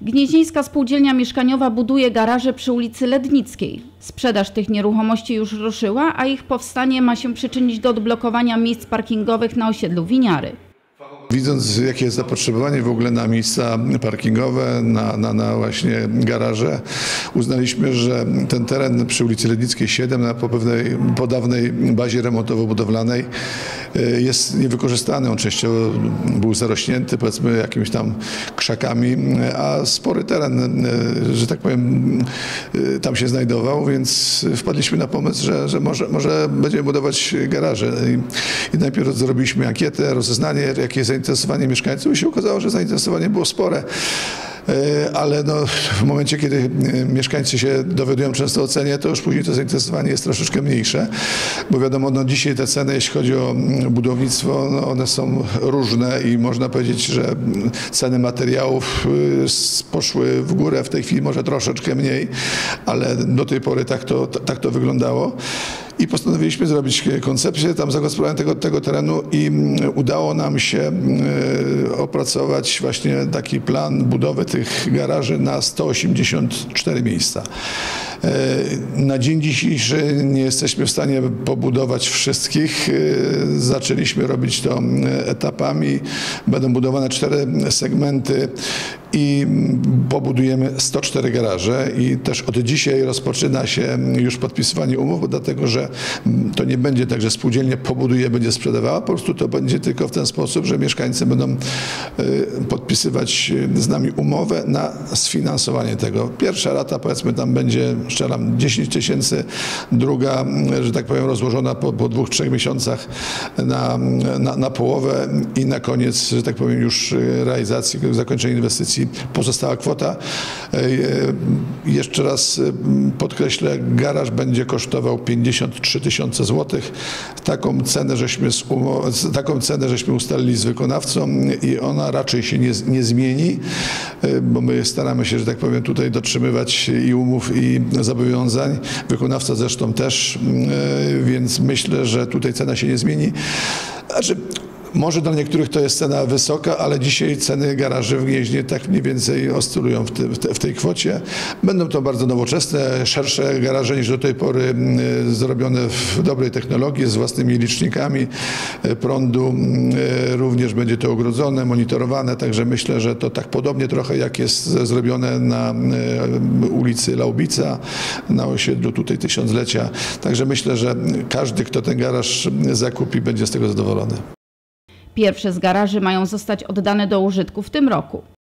Gnieźnieńska Spółdzielnia Mieszkaniowa buduje garaże przy ulicy Lednickiej. Sprzedaż tych nieruchomości już ruszyła, a ich powstanie ma się przyczynić do odblokowania miejsc parkingowych na osiedlu Winiary. Widząc, jakie jest zapotrzebowanie w ogóle na miejsca parkingowe, na właśnie garaże, uznaliśmy, że ten teren przy ulicy Lednickiej 7 po dawnej bazie remontowo-budowlanej jest niewykorzystany. On częściowo był zarośnięty, powiedzmy, jakimiś tam krzakami, a spory teren, że tak powiem, tam się znajdował, więc wpadliśmy na pomysł, że może będziemy budować garaże. I najpierw zrobiliśmy ankietę, rozeznanie, jakie jest zainteresowanie mieszkańców i się okazało, że zainteresowanie było spore. Ale w momencie, kiedy mieszkańcy się dowiadują często o cenie, to już później to zainteresowanie jest troszeczkę mniejsze, bo wiadomo, dzisiaj te ceny, jeśli chodzi o budownictwo, one są różne i można powiedzieć, że ceny materiałów poszły w górę, w tej chwili może troszeczkę mniej, ale do tej pory tak to wyglądało. I postanowiliśmy zrobić koncepcję tam zagospodarowania tego terenu i udało nam się opracować właśnie taki plan budowy tych garaży na 184 miejsca. Na dzień dzisiejszy nie jesteśmy w stanie pobudować wszystkich. Zaczęliśmy robić to etapami. Będą budowane 4 segmenty i pobudujemy 104 garaże i też od dzisiaj rozpoczyna się już podpisywanie umów, dlatego że to nie będzie tak, że spółdzielnia pobuduje, będzie sprzedawała, po prostu to będzie tylko w ten sposób, że mieszkańcy będą podpisywać z nami umowę na sfinansowanie tego. Pierwsza rata, powiedzmy, tam będzie, strzelam, 10 000, druga, że tak powiem, rozłożona po 2-3 miesiącach na połowę i na koniec, że tak powiem, już realizacji, zakończenia inwestycji pozostała kwota. Jeszcze raz podkreślę, garaż będzie kosztował 53 000 złotych. Taką cenę żeśmy ustalili z wykonawcą i ona raczej się nie zmieni, bo my staramy się, że tak powiem, tutaj dotrzymywać i umów, i zobowiązań. Wykonawca zresztą też, więc myślę, że tutaj cena się nie zmieni. Znaczy, może dla niektórych to jest cena wysoka, ale dzisiaj ceny garaży w Gnieźnie tak mniej więcej oscylują w tej kwocie. Będą to bardzo nowoczesne, szersze garaże niż do tej pory, zrobione w dobrej technologii, z własnymi licznikami prądu. Również będzie to ogrodzone, monitorowane, także myślę, że to tak podobnie trochę jak jest zrobione na ulicy Laubica, na osiedlu tutaj Tysiąclecia. Także myślę, że każdy, kto ten garaż zakupi, będzie z tego zadowolony. Pierwsze z garaży mają zostać oddane do użytku w tym roku.